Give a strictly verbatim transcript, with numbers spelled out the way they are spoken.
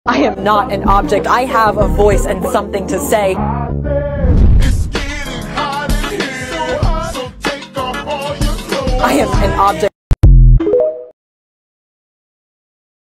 I am not an object. I have a voice and something to say. I am an object.